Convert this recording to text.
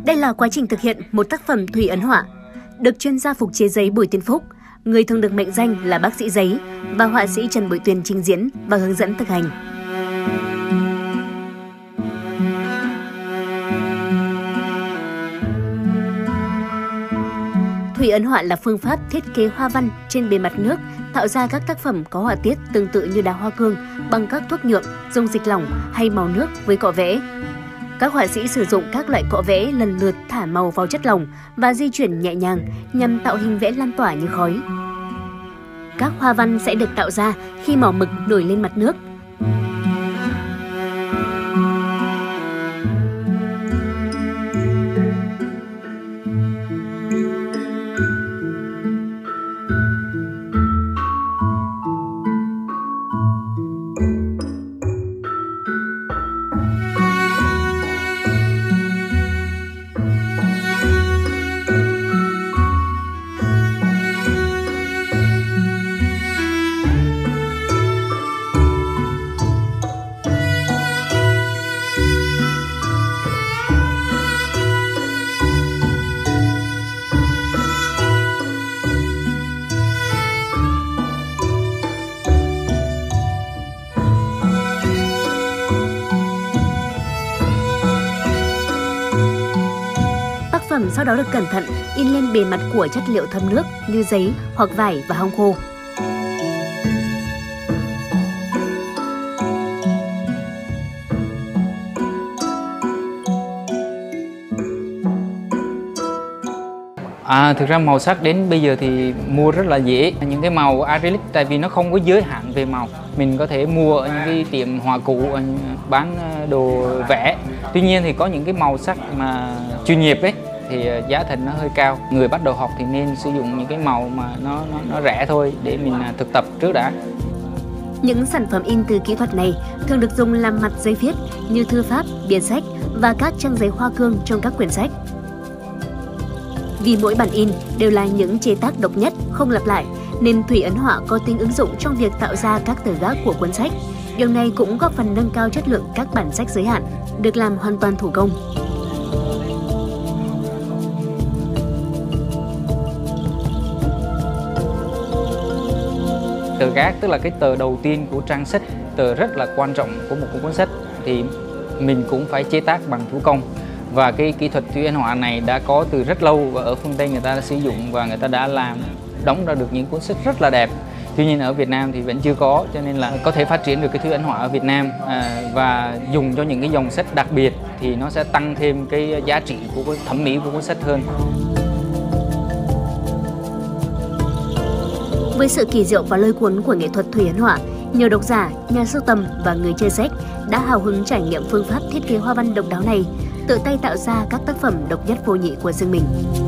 Đây là quá trình thực hiện một tác phẩm thủy ấn họa, được chuyên gia phục chế giấy Bùi Tiến Phúc, người thường được mệnh danh là bác sĩ giấy, và họa sĩ Trần Bội Tuyền trình diễn và hướng dẫn thực hành. Thủy ấn họa là phương pháp thiết kế hoa văn trên bề mặt nước, tạo ra các tác phẩm có họa tiết tương tự như đá hoa cương bằng các thuốc nhuộm, dung dịch lỏng hay màu nước với cọ vẽ. Các họa sĩ sử dụng các loại cọ vẽ lần lượt thả màu vào chất lỏng và di chuyển nhẹ nhàng nhằm tạo hình vẽ lan tỏa như khói. Các hoa văn sẽ được tạo ra khi màu mực nổi lên mặt nước. Tác phẩm sau đó được cẩn thận in lên bề mặt của chất liệu thấm nước như giấy hoặc vải và hong khô. Thực ra màu sắc đến bây giờ thì mua rất là dễ. Những cái màu acrylic tại vì nó không có giới hạn về màu. Mình có thể mua ở những cái tiệm hoa cũ bán đồ vẽ. Tuy nhiên thì có những cái màu sắc mà chuyên nghiệp ấy thì giá thành nó hơi cao. Người bắt đầu học thì nên sử dụng những cái màu mà nó rẻ thôi để mình thực tập trước đã. Những sản phẩm in từ kỹ thuật này thường được dùng làm mặt giấy viết như thư pháp, bìa sách và các trang giấy hoa cương trong các quyển sách. Vì mỗi bản in đều là những chế tác độc nhất, không lặp lại, nên thủy ấn họa có tính ứng dụng trong việc tạo ra các tờ gác của cuốn sách. Điều này cũng góp phần nâng cao chất lượng các bản sách giới hạn, được làm hoàn toàn thủ công. Tờ gác tức là cái tờ đầu tiên của trang sách, tờ rất là quan trọng của một cuốn sách thì mình cũng phải chế tác bằng thủ công. Và cái kỹ thuật thủy ấn họa này đã có từ rất lâu và ở phương Tây người ta đã sử dụng và người ta đã đóng ra được những cuốn sách rất là đẹp. Tuy nhiên ở Việt Nam thì vẫn chưa có, cho nên là có thể phát triển được cái thủy ấn họa ở Việt Nam và dùng cho những cái dòng sách đặc biệt thì nó sẽ tăng thêm cái giá trị của cái thẩm mỹ của cuốn sách hơn. Với sự kỳ diệu và lôi cuốn của nghệ thuật thủy ấn họa, nhiều độc giả, nhà sưu tầm và người chơi sách đã hào hứng trải nghiệm phương pháp thiết kế hoa văn độc đáo này, tự tay tạo ra các tác phẩm độc nhất vô nhị của riêng mình.